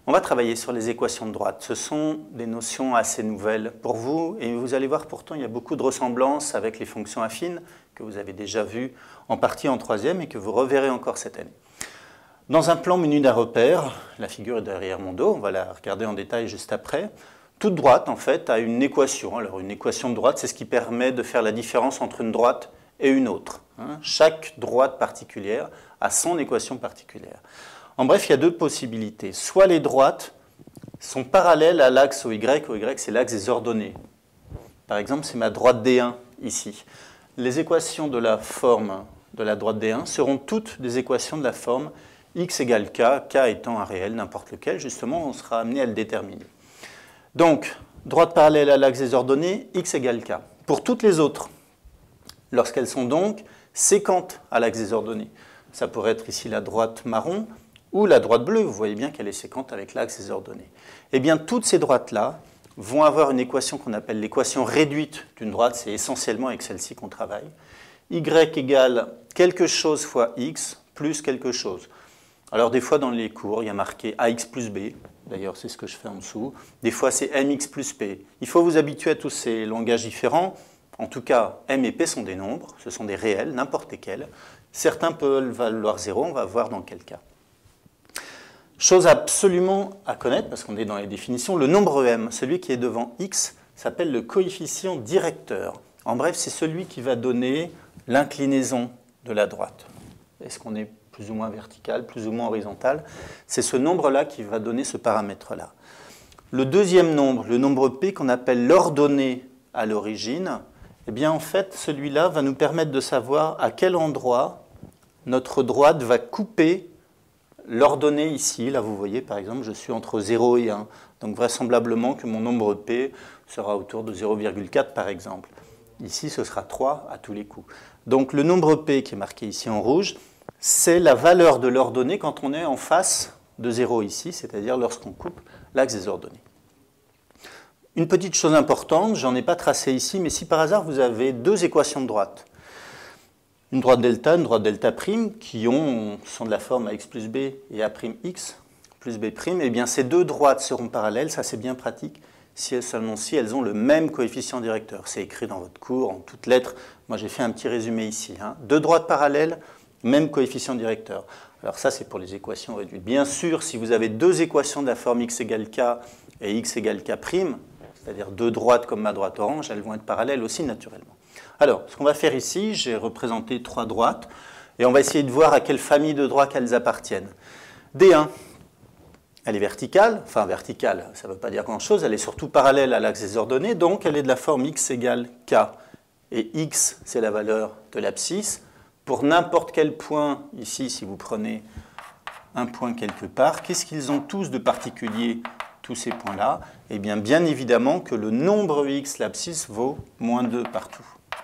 On va travailler sur les équations de droite. Ce sont des notions assez nouvelles pour vous et vous allez voir pourtant il y a beaucoup de ressemblances avec les fonctions affines que vous avez déjà vues en partie en troisième et que vous reverrez encore cette année. Dans un plan menu d'un repère, la figure est derrière mon dos, on va la regarder en détail juste après. Toute droite en fait a une équation. Alors une équation de droite, c'est ce qui permet de faire la différence entre une droite et une autre. Chaque droite particulière a son équation particulière. En bref, il y a deux possibilités. Soit les droites sont parallèles à l'axe OY c'est l'axe des ordonnées. Par exemple, c'est ma droite D1 ici. Les équations de la forme de la droite D1 seront toutes des équations de la forme x égale k, k étant un réel, n'importe lequel. Justement, on sera amené à le déterminer. Donc, droite parallèle à l'axe des ordonnées, x égale k. Pour toutes les autres, lorsqu'elles sont donc séquentes à l'axe des ordonnées, ça pourrait être ici la droite marron, ou la droite bleue, vous voyez bien qu'elle est séquente avec l'axe des ordonnées. Eh bien, toutes ces droites-là vont avoir une équation qu'on appelle l'équation réduite d'une droite, c'est essentiellement avec celle-ci qu'on travaille. Y égale quelque chose fois x plus quelque chose. Alors, des fois, dans les cours, il y a marqué ax plus b, d'ailleurs, c'est ce que je fais en dessous. Des fois, c'est mx plus p. Il faut vous habituer à tous ces langages différents. En tout cas, m et p sont des nombres, ce sont des réels, n'importe lesquels. Certains peuvent valoir 0, on va voir dans quel cas. Chose absolument à connaître, parce qu'on est dans les définitions, le nombre m, celui qui est devant x, s'appelle le coefficient directeur. En bref, c'est celui qui va donner l'inclinaison de la droite. Est-ce qu'on est plus ou moins vertical, plus ou moins horizontal? C'est ce nombre-là qui va donner ce paramètre-là. Le deuxième nombre, le nombre p, qu'on appelle l'ordonnée à l'origine, eh bien en fait, celui-là va nous permettre de savoir à quel endroit notre droite va couper l'ordonnée ici. Là, vous voyez, par exemple, je suis entre 0 et 1. Donc, vraisemblablement que mon nombre P sera autour de 0,4, par exemple. Ici, ce sera 3 à tous les coups. Donc, le nombre P, qui est marqué ici en rouge, c'est la valeur de l'ordonnée quand on est en face de 0 ici, c'est-à-dire lorsqu'on coupe l'axe des ordonnées. Une petite chose importante, je n'en ai pas tracé ici, mais si par hasard, vous avez deux équations de droite, une droite delta prime, qui sont de la forme ax plus b et a prime x plus b prime, eh bien ces deux droites seront parallèles, ça c'est bien pratique, seulement si elles ont le même coefficient directeur. C'est écrit dans votre cours, en toutes lettres. Moi j'ai fait un petit résumé ici. Deux droites parallèles, même coefficient directeur. Alors ça c'est pour les équations réduites. Bien sûr, si vous avez deux équations de la forme x égale k et x égale k prime, c'est-à-dire deux droites comme ma droite orange, elles vont être parallèles aussi naturellement. Alors, ce qu'on va faire ici, j'ai représenté trois droites, et on va essayer de voir à quelle famille de droites elles appartiennent. D1, elle est verticale, enfin verticale, ça ne veut pas dire grand-chose, elle est surtout parallèle à l'axe des ordonnées, donc elle est de la forme x égale k, et x, c'est la valeur de l'abscisse. Pour n'importe quel point, ici, si vous prenez un point quelque part, qu'est-ce qu'ils ont tous de particulier, tous ces points-là? Eh bien, bien évidemment que le nombre x, l'abscisse, vaut moins 2 partout.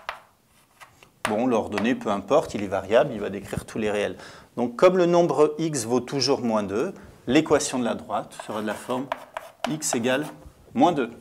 Bon, l'ordonnée, peu importe, il est variable, il va décrire tous les réels. Donc, comme le nombre x vaut toujours moins 2, l'équation de la droite sera de la forme x égale moins 2.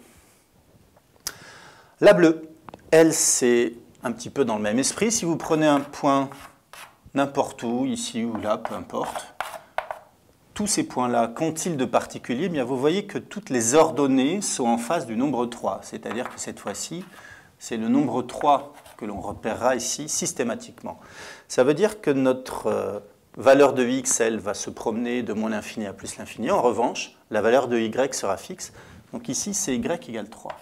La bleue, elle, c'est un petit peu dans le même esprit. Si vous prenez un point n'importe où, ici ou là, peu importe, tous ces points-là, qu'ont-ils de particulier? Eh bien, vous voyez que toutes les ordonnées sont en face du nombre 3. C'est-à-dire que cette fois-ci, c'est le nombre 3 que l'on repérera ici systématiquement. Ça veut dire que notre valeur de x, elle, va se promener de moins l'infini à plus l'infini. En revanche, la valeur de y sera fixe. Donc ici, c'est y égale 3.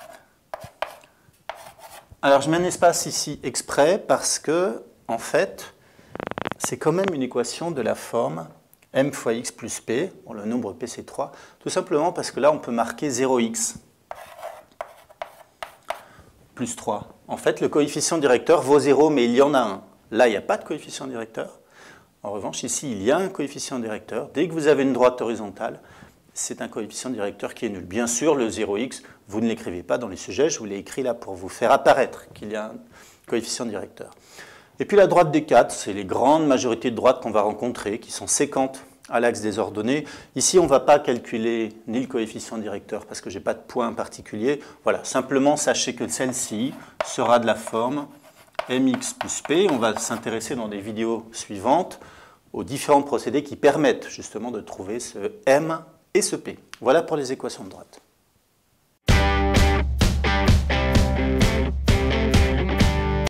Alors, je mets un espace ici exprès parce que, en fait, c'est quand même une équation de la forme m fois x plus p. Bon, le nombre p, c'est 3. Tout simplement parce que là, on peut marquer 0x plus 3. En fait, le coefficient directeur vaut 0, mais il y en a un. Là, il n'y a pas de coefficient directeur. En revanche, ici, il y a un coefficient directeur. Dès que vous avez une droite horizontale, c'est un coefficient directeur qui est nul. Bien sûr, le 0x, vous ne l'écrivez pas dans les sujets, je vous l'ai écrit là pour vous faire apparaître qu'il y a un coefficient directeur. Et puis la droite des 4, c'est les grandes majorités de droites qu'on va rencontrer, qui sont séquentes à l'axe des ordonnées. Ici, on ne va pas calculer ni le coefficient directeur parce que je n'ai pas de point particulier. Voilà, simplement sachez que celle-ci sera de la forme mx plus p. On va s'intéresser dans des vidéos suivantes aux différents procédés qui permettent justement de trouver ce m et ce P. Voilà pour les équations de droite.